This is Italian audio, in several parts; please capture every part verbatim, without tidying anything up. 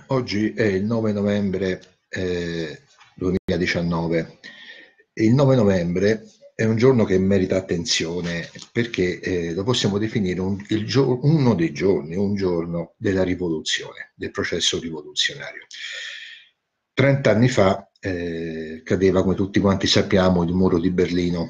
Oggi è il nove novembre eh, duemiladiciannove. Il nove novembre è un giorno che merita attenzione perché eh, lo possiamo definire un, il gio- uno dei giorni, un giorno della rivoluzione, del processo rivoluzionario. Trent'anni fa eh, cadeva, come tutti quanti sappiamo, il muro di Berlino.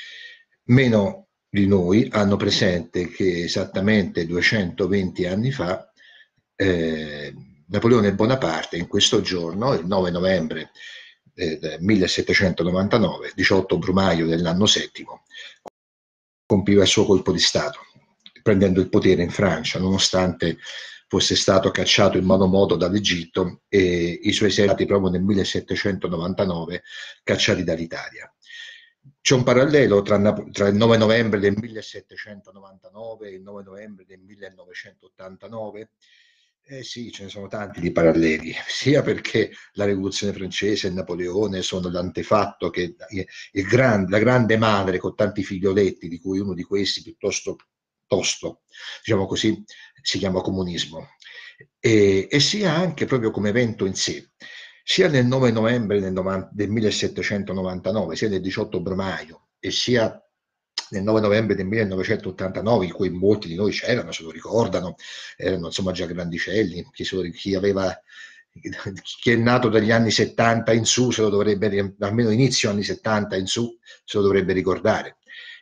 Meno di noi hanno presente che esattamente duecentoventi anni fa eh, Napoleone Bonaparte in questo giorno, il nove novembre del millesettecentonovantanove, diciotto Brumaio dell'anno settimo, compiva il suo colpo di Stato, prendendo il potere in Francia, nonostante fosse stato cacciato in malo modo dall'Egitto e i suoi eserciti proprio nel millesettecentonovantanove cacciati dall'Italia. C'è un parallelo tra, tra il nove novembre del millesettecentonovantanove e il nove novembre del millenovecentottantanove. Eh sì, ce ne sono tanti di paralleli, sia perché la rivoluzione francese e Napoleone sono l'antefatto che il grande, la grande madre con tanti figlioletti, di cui uno di questi piuttosto tosto, diciamo così, si chiama comunismo, e, e sia anche proprio come evento in sé, sia nel nove novembre del, novanta, del millesettecentonovantanove, sia nel diciotto Brumaio, e sia nel nove novembre del millenovecentottantanove, in cui molti di noi c'erano, se lo ricordano, erano insomma già grandicelli, chi, chi aveva chi è nato dagli anni settanta in su se lo dovrebbe, almeno inizio anni settanta in su, se lo dovrebbe ricordare.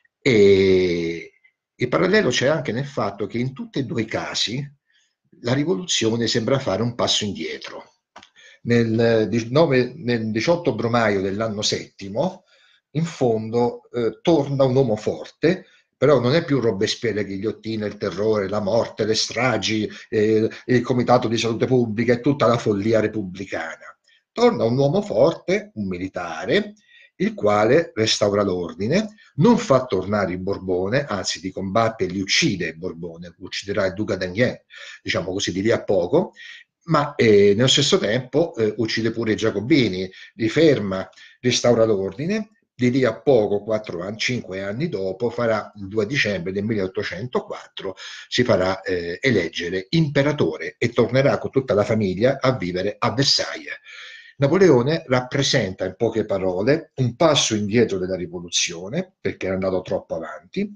E il parallelo c'è anche nel fatto che in tutti e due i casi la rivoluzione sembra fare un passo indietro. Nel, nove, nel diciotto Brumaio dell'anno settimo, in fondo, eh, torna un uomo forte, però non è più Robespierre, la ghigliottina, il terrore, la morte, le stragi, eh, il comitato di salute pubblica e tutta la follia repubblicana. Torna un uomo forte, un militare, il quale restaura l'ordine, non fa tornare il Borbone, anzi li combatte e li uccide il Borbone, ucciderà il Duca d'Enghien, diciamo così, di lì a poco, ma eh, nello stesso tempo eh, uccide pure i Giacobini, li ferma, restaura l'ordine. Di lì a poco, quattro anni, cinque anni dopo, farà il due dicembre del milleottocentoquattro, si farà eh, eleggere imperatore e tornerà con tutta la famiglia a vivere a Versailles. Napoleone rappresenta, in poche parole, un passo indietro della rivoluzione, perché era andato troppo avanti,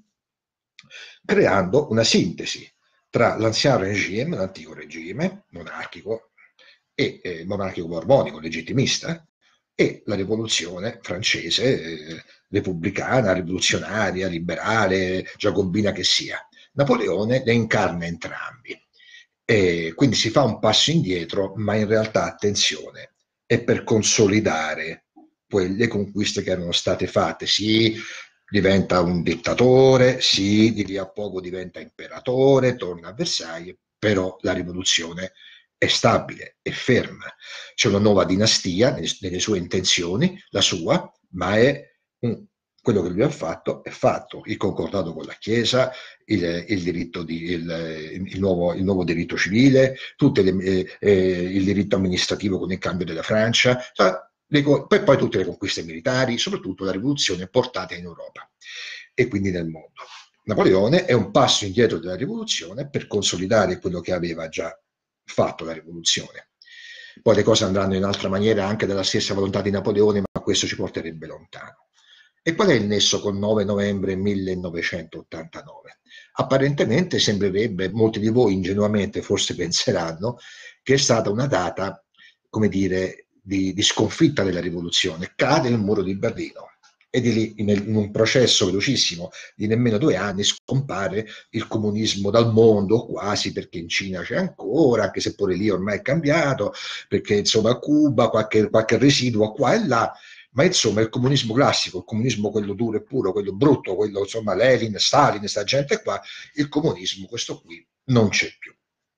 creando una sintesi tra l'ancien regime, l'antico regime monarchico e eh, monarchico borbonico, legittimista, e la rivoluzione francese, eh, repubblicana, rivoluzionaria, liberale, giacobina che sia. Napoleone le incarna entrambi. E quindi si fa un passo indietro, ma in realtà, attenzione, è per consolidare quelle conquiste che erano state fatte. Sì, diventa un dittatore, sì, di lì a poco diventa imperatore, torna a Versailles, però la rivoluzione è stabile, è ferma. C'è una nuova dinastia nelle sue intenzioni, la sua, ma è un, quello che lui ha fatto è fatto. Il concordato con la Chiesa, il, il, diritto di, il, il, nuovo, il nuovo diritto civile, tutte le, eh, eh, il diritto amministrativo con il cambio della Francia, cioè, le, poi, poi tutte le conquiste militari, soprattutto la rivoluzione portata in Europa e quindi nel mondo. Napoleone è un passo indietro della rivoluzione per consolidare quello che aveva già fatto la rivoluzione. Poi le cose andranno in altra maniera anche dalla stessa volontà di Napoleone, ma questo ci porterebbe lontano. E qual è il nesso con nove novembre millenovecentottantanove? Apparentemente sembrerebbe, molti di voi ingenuamente forse penseranno, che è stata una data, come dire, di, di sconfitta della rivoluzione. Cade il muro di Berlino e di lì, in, in un processo velocissimo di nemmeno due anni, scompare il comunismo dal mondo, quasi, perché in Cina c'è ancora, anche se pure lì ormai è cambiato, perché insomma a Cuba qualche, qualche residuo qua e là, ma insomma il comunismo classico, il comunismo quello duro e puro, quello brutto, quello insomma Lenin, Stalin, sta gente qua, il comunismo, questo qui, non c'è più.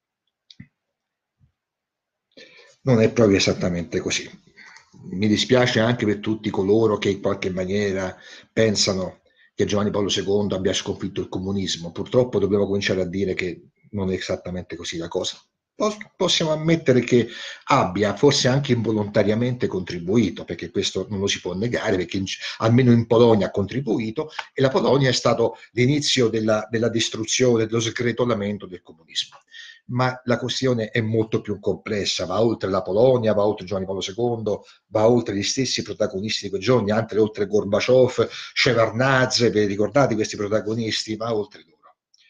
Non è proprio esattamente così. Mi dispiace anche per tutti coloro che in qualche maniera pensano che Giovanni Paolo secondo abbia sconfitto il comunismo. Purtroppo dobbiamo cominciare a dire che non è esattamente così la cosa. Possiamo ammettere che abbia forse anche involontariamente contribuito, perché questo non lo si può negare, perché in, almeno in Polonia ha contribuito, e la Polonia è stato l'inizio della, della distruzione, dello sgretolamento del comunismo. ma la questione è molto più complessa, va oltre la Polonia, va oltre Giovanni Paolo secondo, va oltre gli stessi protagonisti di quei giorni, anche oltre Gorbaciov, Shevardnadze, vi ricordate questi protagonisti? Va oltre loro.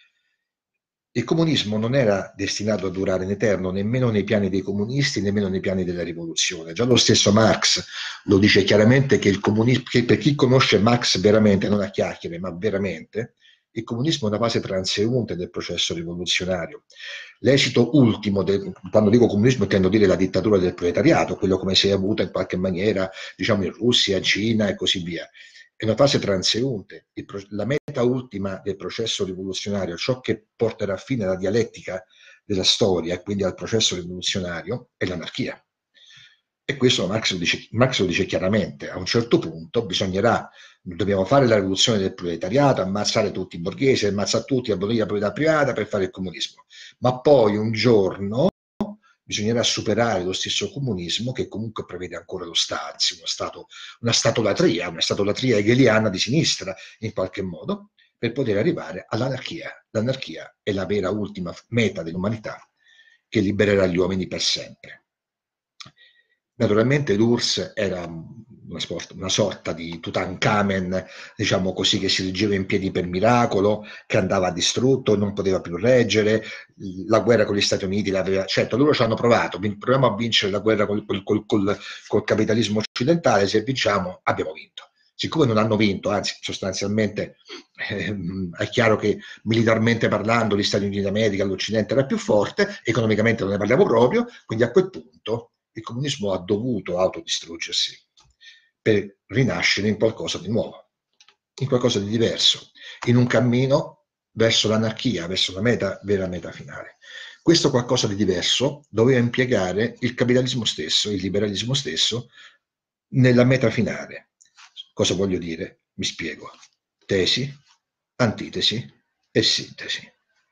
Il comunismo non era destinato a durare in eterno, nemmeno nei piani dei comunisti, nemmeno nei piani della rivoluzione. Già lo stesso Marx lo dice chiaramente che, il comunismo, che per chi conosce Marx veramente, non a chiacchiere, ma veramente, il comunismo è una fase transeunte del processo rivoluzionario. L'esito ultimo, del, quando dico comunismo intendo dire la dittatura del proletariato, quello come si è avuta in qualche maniera, diciamo, in Russia, in Cina e così via. È una fase transeunte. Il, la meta ultima del processo rivoluzionario, ciò che porterà fine alla dialettica della storia e quindi al processo rivoluzionario, è l'anarchia. E questo Marx lo dice, Marx lo dice chiaramente. A un certo punto bisognerà, dobbiamo fare la rivoluzione del proletariato, ammazzare tutti i borghesi, ammazzare tutti, abolire la proprietà privata per fare il comunismo. Ma poi un giorno bisognerà superare lo stesso comunismo che comunque prevede ancora lo Stato, uno stato, una statolatria, una statolatria hegeliana di sinistra in qualche modo, per poter arrivare all'anarchia. L'anarchia è la vera ultima meta dell'umanità che libererà gli uomini per sempre. Naturalmente l'U R S S era una, sport, una sorta di Tutankhamen, diciamo così, che si reggeva in piedi per miracolo, che andava distrutto, non poteva più reggere, la guerra con gli Stati Uniti l'aveva... Certo, loro ci hanno provato, proviamo a vincere la guerra col, col, col, col, col capitalismo occidentale, se vinciamo abbiamo vinto. Siccome non hanno vinto, anzi sostanzialmente eh, è chiaro che militarmente parlando gli Stati Uniti d'America, l'Occidente era più forte, economicamente non ne parliamo proprio, quindi a quel punto il comunismo ha dovuto autodistruggersi per rinascere in qualcosa di nuovo, in qualcosa di diverso, in un cammino verso l'anarchia, verso la meta, vera meta finale. Questo qualcosa di diverso doveva impiegare il capitalismo stesso, il liberalismo stesso, nella meta finale. Cosa voglio dire? Mi spiego. Tesi, antitesi e sintesi.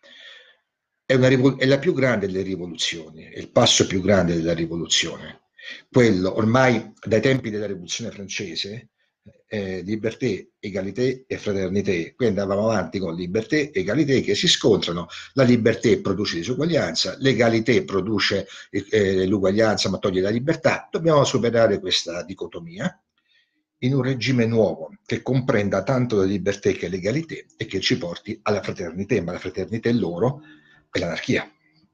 È, una è la più grande delle rivoluzioni, è il passo più grande della rivoluzione. Quello, ormai dai tempi della rivoluzione francese, eh, liberté, egalité e fraternité. Quindi andavamo avanti con liberté e egalité che si scontrano. La liberté produce disuguaglianza, l'egalité produce eh, l'uguaglianza ma toglie la libertà. Dobbiamo superare questa dicotomia in un regime nuovo che comprenda tanto la liberté che l'egalité e che ci porti alla fraternité, ma la fraternité loro è l'anarchia.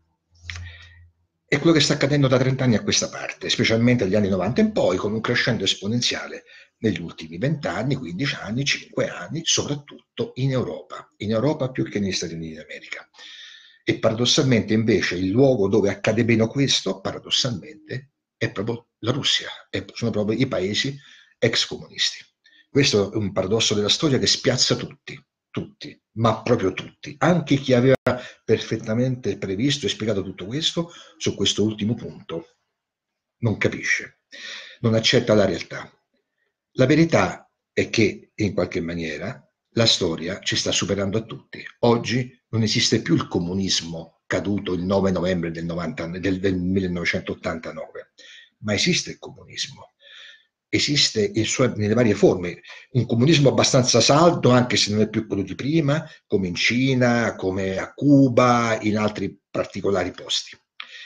È quello che sta accadendo da trent'anni a questa parte, specialmente dagli anni novanta in poi, con un crescendo esponenziale negli ultimi vent'anni, quindici anni, cinque anni, soprattutto in Europa, in Europa più che negli Stati Uniti d'America. E paradossalmente invece il luogo dove accade meno questo, paradossalmente, è proprio la Russia, sono proprio i paesi ex comunisti. Questo è un paradosso della storia che spiazza tutti, tutti, ma proprio tutti, anche chi aveva perfettamente previsto e spiegato tutto questo, su questo ultimo punto non capisce, non accetta la realtà. La verità è che, in qualche maniera, la storia ci sta superando a tutti. Oggi non esiste più il comunismo caduto il nove novembre del, novanta, del, del millenovecentottantanove, ma esiste il comunismo. Esiste in sue, nelle varie forme, un comunismo abbastanza saldo, anche se non è più quello di prima, come in Cina, come a Cuba, in altri particolari posti.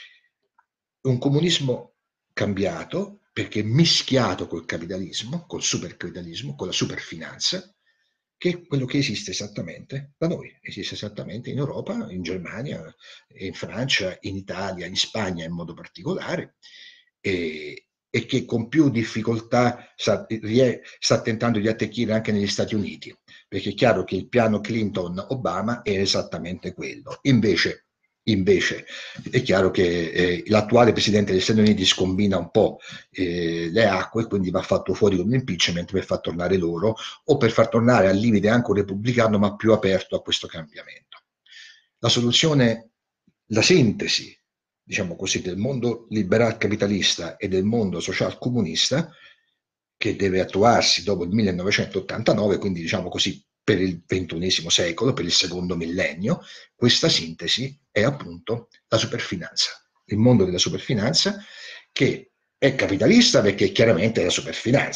Un comunismo cambiato perché mischiato col capitalismo, col supercapitalismo, con la superfinanza, che è quello che esiste esattamente da noi, esiste esattamente in Europa, in Germania, in Francia, in Italia, in Spagna in modo particolare, e, e che con più difficoltà sta, sta tentando di attecchire anche negli Stati Uniti, perché è chiaro che il piano Clinton-Obama è esattamente quello. Invece, invece è chiaro che eh, l'attuale presidente degli Stati Uniti scombina un po' eh, le acque, quindi va fatto fuori con un impeachment per far tornare loro, o per far tornare al limite anche un repubblicano, ma più aperto a questo cambiamento. La soluzione, la sintesi, diciamo così, del mondo liberal capitalista e del mondo social comunista, che deve attuarsi dopo il millenovecentottantanove, quindi diciamo così per il ventunesimo secolo, per il secondo millennio, questa sintesi è appunto la superfinanza, il mondo della superfinanza, che è capitalista perché chiaramente è la superfinanza,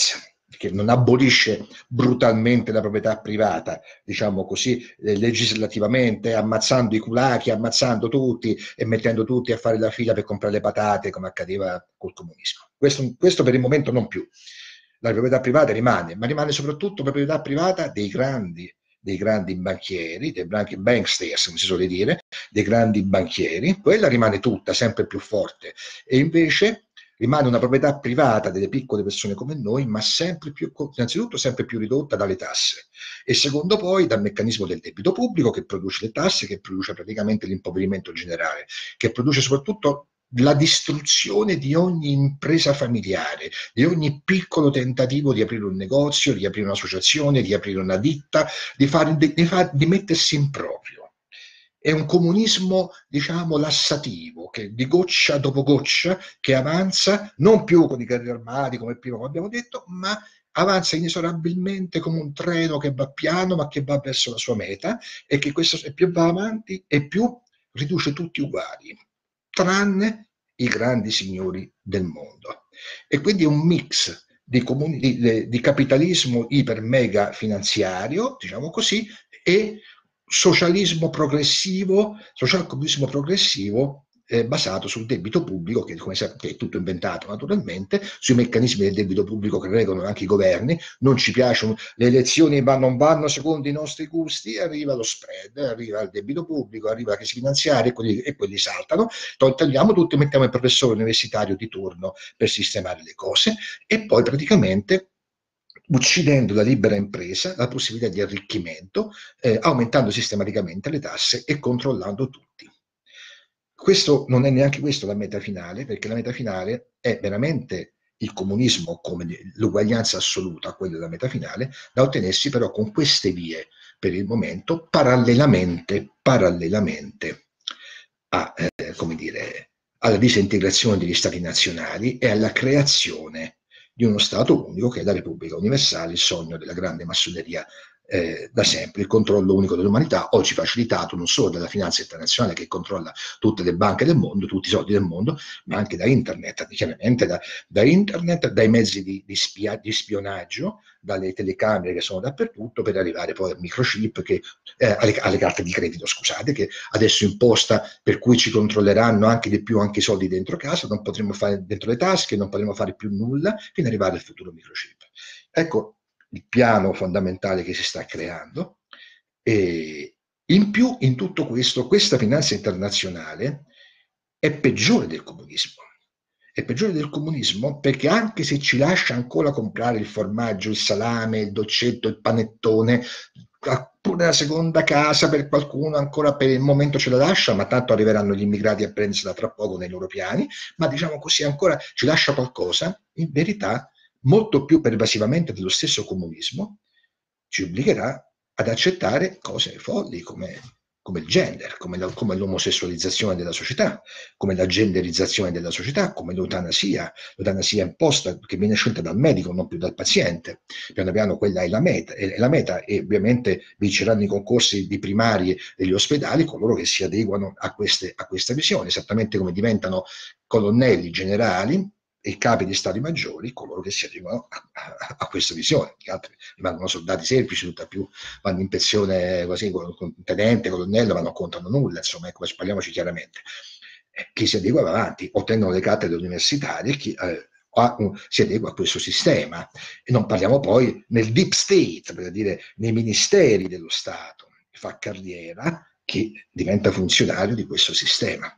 che non abolisce brutalmente la proprietà privata, diciamo così, eh, legislativamente, ammazzando i kulaki, ammazzando tutti e mettendo tutti a fare la fila per comprare le patate, come accadeva col comunismo. Questo, questo per il momento non più. La proprietà privata rimane, ma rimane soprattutto proprietà privata dei grandi, dei grandi banchieri, dei banksters, come si suole dire, dei grandi banchieri. Quella rimane tutta, sempre più forte. E invece rimane una proprietà privata delle piccole persone come noi, ma sempre più, innanzitutto sempre più ridotta dalle tasse e secondo poi dal meccanismo del debito pubblico che produce le tasse, che produce praticamente l'impoverimento generale, che produce soprattutto la distruzione di ogni impresa familiare, di ogni piccolo tentativo di aprire un negozio, di aprire un'associazione, di aprire una ditta, di, fare, di, di, far, di mettersi in proprio. È un comunismo, diciamo, lassativo, che di goccia dopo goccia, che avanza, non più con i carri armati, come prima abbiamo detto, ma avanza inesorabilmente come un treno che va piano, ma che va verso la sua meta, e che questo, e più va avanti, e più riduce tutti uguali, tranne i grandi signori del mondo. E quindi è un mix di, comuni, di, di capitalismo iper mega finanziario, diciamo così, e socialismo progressivo, social comunismo progressivo eh, basato sul debito pubblico, che come sapete è tutto inventato naturalmente, sui meccanismi del debito pubblico che regolano anche i governi. Non ci piacciono le elezioni, ma non vanno secondo i nostri gusti, arriva lo spread, arriva il debito pubblico, arriva la crisi finanziaria e quelli, e quelli saltano. Togliamo tutto e mettiamo il professore universitario di turno per sistemare le cose e poi praticamente uccidendo la libera impresa, la possibilità di arricchimento, eh, aumentando sistematicamente le tasse e controllando tutti. Questo non è neanche questo la meta finale, perché la meta finale è veramente il comunismo come l'uguaglianza assoluta a quella della meta finale, da ottenersi però con queste vie per il momento, parallelamente, parallelamente a, eh, come dire, alla disintegrazione degli stati nazionali e alla creazione di uno Stato unico che è la Repubblica Universale, il sogno della grande massoneria eh, da sempre, il controllo unico dell'umanità, oggi facilitato non solo dalla finanza internazionale che controlla tutte le banche del mondo, tutti i soldi del mondo, ma anche da internet, chiaramente da, da internet, dai mezzi di, di, spia, di spionaggio, dalle telecamere che sono dappertutto, per arrivare poi al microchip, che, eh, alle, alle carte di credito, scusate, che adesso imposta, per cui ci controlleranno anche di più anche i soldi dentro casa, non potremo fare dentro le tasche, non potremo fare più nulla, fino ad arrivare al futuro microchip. Ecco il piano fondamentale che si sta creando. E in più, in tutto questo, questa finanza internazionale è peggiore del comunismo. È peggiore del comunismo perché anche se ci lascia ancora comprare il formaggio, il salame, il dolcetto, il panettone, pure la seconda casa per qualcuno ancora per il momento ce la lascia, ma tanto arriveranno gli immigrati a prendersela tra poco nei loro piani, ma diciamo così ancora ci lascia qualcosa, in verità molto più pervasivamente dello stesso comunismo, ci obbligherà ad accettare cose folli come, come il gender, come, la, come l'omosessualizzazione della società, come la genderizzazione della società, come l'eutanasia, l'eutanasia imposta che viene scelta dal medico, non più dal paziente. Piano piano quella è la meta, è la meta e ovviamente vinceranno i concorsi di primarie degli ospedali coloro che si adeguano a, queste, a questa visione, esattamente come diventano colonnelli, generali e capi di stati maggiori, coloro che si adeguano a, a, a questa visione. Gli altri rimangono soldati semplici, tutta più vanno in pensione così, con, con tenente, colonnello, ma non contano nulla, insomma, ecco, parliamoci chiaramente. Eh, chi si adegua va avanti, ottengono le cattedre universitarie, chi eh, ha un, si adegua a questo sistema. E non parliamo poi nel deep state, per dire nei ministeri dello Stato, fa carriera, chi diventa funzionario di questo sistema.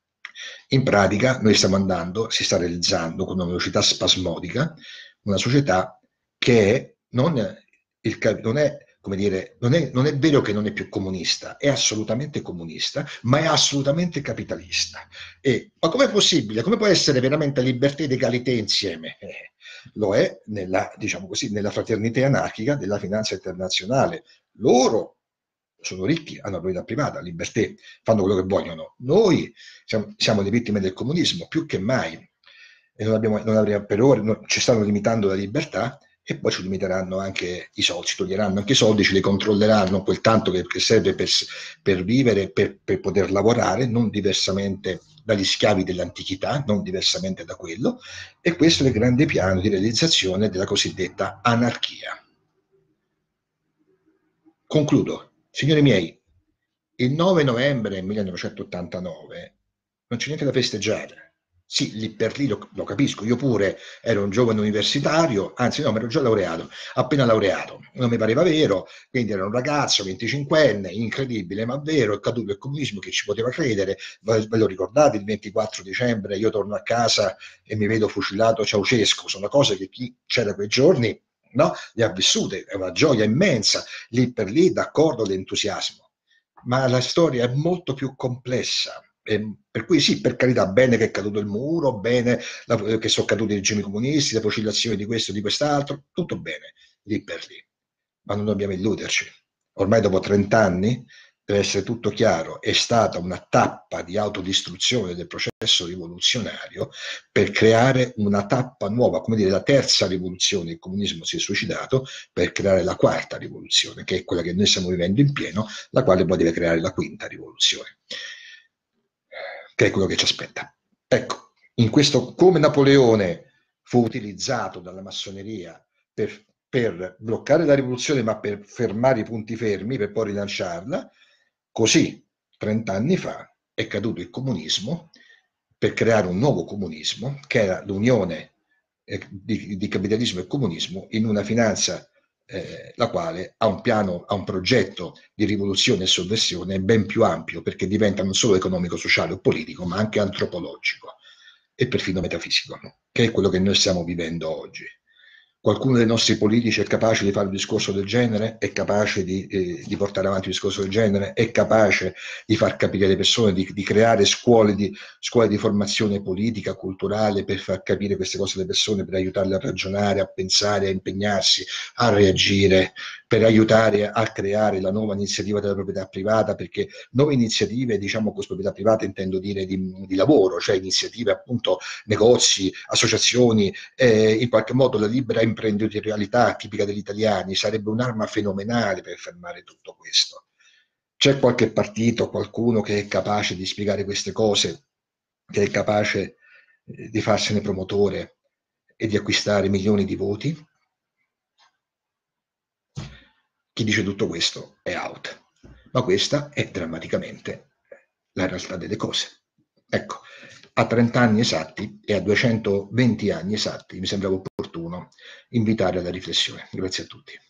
In pratica noi stiamo andando, si sta realizzando con una velocità spasmodica una società che è non, il, non è, come dire, non è, non è vero che non è più comunista, è assolutamente comunista, ma è assolutamente capitalista. E, ma com'è possibile? Come può essere veramente libertà ed egalità insieme? Eh, lo è nella, diciamo così, nella fraternità anarchica della finanza internazionale. Loro sono ricchi, hanno proprietà privata, libertà, fanno quello che vogliono. Noi siamo, siamo le vittime del comunismo, più che mai. E non abbiamo, non abbiamo, per ora non, ci stanno limitando la libertà e poi ci limiteranno anche i soldi, ci toglieranno anche i soldi, ce li controlleranno quel tanto che, che serve per, per vivere, per, per poter lavorare, non diversamente dagli schiavi dell'antichità, non diversamente da quello, e questo è il grande piano di realizzazione della cosiddetta anarchia. Concludo. Signori miei, il nove novembre millenovecentottantanove non c'è niente da festeggiare. Sì, lì per lì lo, lo capisco, io pure ero un giovane universitario, anzi no, mi ero già laureato, appena laureato, non mi pareva vero, quindi ero un ragazzo venticinquenne, incredibile ma vero, è caduto il comunismo, che ci poteva credere, ve, ve lo ricordate, il ventiquattro dicembre io torno a casa e mi vedo fucilato Ceaușescu, sono cose che chi c'era quei giorni, no, le ha vissute, è una gioia immensa, lì per lì d'accordo l'entusiasmo, ma la storia è molto più complessa. E per cui sì, per carità, bene che è caduto il muro, bene la, che sono caduti i regimi comunisti, le vacillazioni di questo e di quest'altro, tutto bene, lì per lì. Ma non dobbiamo illuderci. Ormai dopo trent'anni, per essere tutto chiaro, è stata una tappa di autodistruzione del processo rivoluzionario per creare una tappa nuova, come dire la terza rivoluzione. Il comunismo si è suicidato per creare la quarta rivoluzione, che è quella che noi stiamo vivendo in pieno, la quale poi deve creare la quinta rivoluzione, che è quello che ci aspetta. Ecco, in questo, come Napoleone fu utilizzato dalla massoneria per, per bloccare la rivoluzione, ma per fermare i punti fermi, per poi rilanciarla, così trent'anni fa è caduto il comunismo per creare un nuovo comunismo, che era l'unione eh, di, di capitalismo e comunismo in una finanza eh, la quale ha un piano, ha un progetto di rivoluzione e sovversione ben più ampio, perché diventa non solo economico, sociale o politico, ma anche antropologico e perfino metafisico, che è quello che noi stiamo vivendo oggi. Qualcuno dei nostri politici è capace di fare un discorso del genere? È capace di, eh, di portare avanti un discorso del genere? È capace di far capire alle persone, di, di creare scuole di, scuole di formazione politica, culturale, per far capire queste cose alle persone, per aiutarle a ragionare, a pensare, a impegnarsi, a reagire, per aiutare a creare la nuova iniziativa della proprietà privata, perché nuove iniziative, diciamo con proprietà privata intendo dire di, di lavoro, cioè iniziative appunto, negozi, associazioni, eh, in qualche modo la libera imprenditorialità tipica degli italiani sarebbe un'arma fenomenale per fermare tutto questo. C'è qualche partito, qualcuno che è capace di spiegare queste cose, che è capace eh, di farsene promotore e di acquistare milioni di voti? Chi dice tutto questo è out. Ma questa è drammaticamente la realtà delle cose. Ecco, a trenta anni esatti e a duecentoventi anni esatti mi sembrava opportuno invitare alla riflessione. Grazie a tutti.